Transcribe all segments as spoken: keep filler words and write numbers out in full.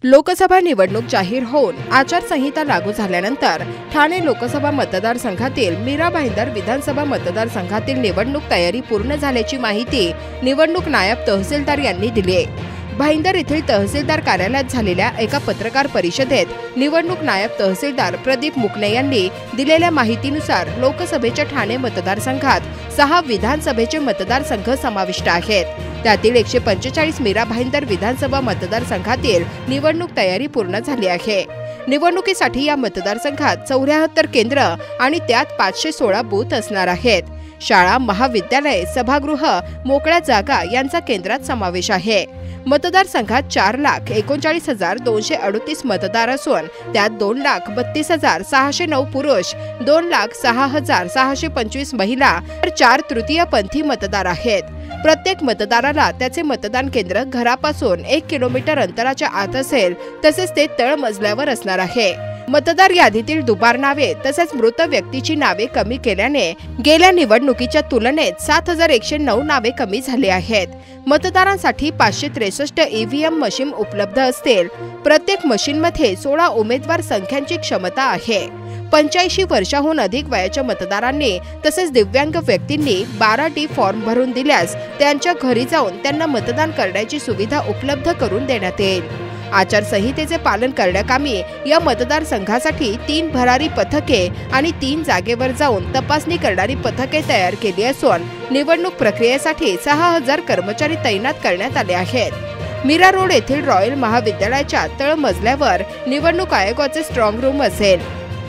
लोकसभा निवडणूक जाहीर होऊन आचारसंहिता लागू झाल्यानंतर ठाणे लोकसभा मतदारसंघातील मीरा भाईंदर विधानसभा मतदारसंघातील निवडणूक तयारी पूर्ण झाल्याची माहिती निवडणूक नायब तहसीलदार यांनी दिली आहे। भाईंदर येथील तहसीलदार कार्यालयात झालेल्या एका पत्रकार परिषदेत निवडणूक नायब तहसीलदार प्रदीप मुकणे यांनी दिलेल्या माहितीनुसार लोकसभेच्या ठाणे मतदारसंघात सहा विधानसभेचे मतदारसंघ समाविष्ट आहेत। त्यातील एकशे पंचेचाळीस मीरा भाईंदर विधानसभा मतदारसंघातील निवडणूक तयारी पूर्ण झाली आहे। निवडणुकीसाठी या मतदारसंघात चौऱ्याहत्तर केंद्र आणि त्यात पाचशे सोळा बूथ असणार आहेत। शाळा, महाविद्यालय, सभागृह, मोकळ्या जागा यांचा केंद्रात समावेश आहे। मतदारसंघात चार लाख एकोणचाळीस हजार दोनशे अडतीस मतदार असून त्यात दोन लाख बत्तीस हजार सहाशे नऊ पुरुष, दोन लाख सहा हजार सहाशे पंचवीस महिला तर चार तृतीयपंथी मतदार आहेत। प्रत्येक मतदाराला त्याचे मतदान केंद्र घरापासून एक किलोमीटर अंतराच्या आत असेल, तसेच ते तळमजल्यावर असणार आहे। मतदार यादीतील दुबार नावे तसेच मृत व्यक्तीची नावे कमी केल्याने गेल्या निवडणुकीच्या तुलनेत सात हजार एकशे नऊ नावे कमी झाली आहेत। मतदारांसाठी पाचशे त्रेसष्ट ईव्हीएम मशीन उपलब्ध असतील। प्रत्येक मशीनमध्ये सोळा उमेदवार संख्यांची क्षमता आहे। पंच्याऐंशी वर्षाहून अधिक वयाच्या मतदारांनी तसेच दिव्यांग व्यक्तींनी बारा डी फॉर्म भरून दिल्यास त्यांच्या घरी जाऊन त्यांना मतदान करण्याची सुविधा उपलब्ध करून देण्यात येईल। आचारसंहितेचे पालन करण्याकामी या मतदारसंघासाठी तीन भरारी पथके आणि तीन जागेवर जाऊन तपासणी करणारी पथके तयार केली असून निवडणूक प्रक्रियेसाठी सहा हजार कर्मचारी तैनात करण्यात आले आहेत। मीरा रोड येथील रॉयल महाविद्यालयाच्या तळमजल्यावर निवडणूक आयोगाचे स्ट्रॉंग रूम असेल।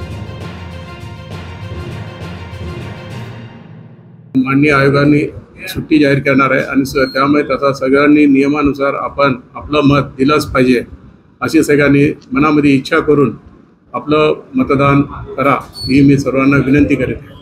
माननीय आयोगाने सुट्टी जाहीर करणार आहे आणि त्यामुळे त्याचा सगळ्यांनी नियमानुसार आपण आपलं मत दिलंच पाहिजे अशी सगळ्यांनी मनामध्ये इच्छा करून आपलं मतदान करा ही मी सर्वांना विनंती करेन।